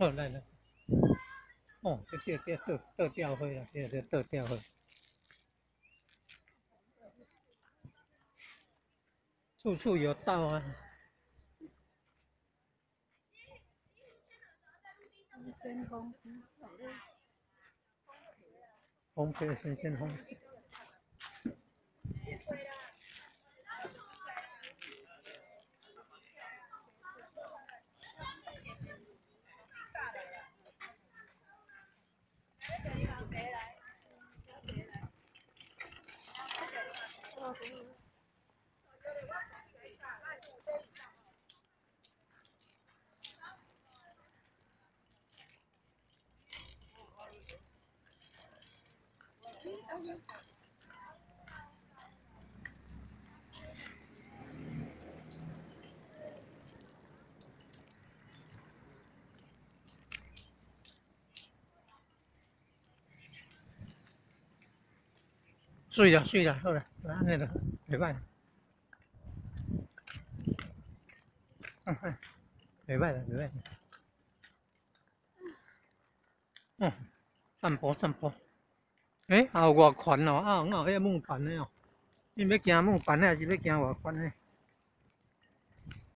好来了。哦，这倒吊灰了，这倒吊灰。处处有道啊。烘焙新鲜烘。水了，好了，安尼了，袂歹。袂歹了。哦，散步。还有外宽哦，有迄木板的哦。你要行木板的，还是要行外宽的？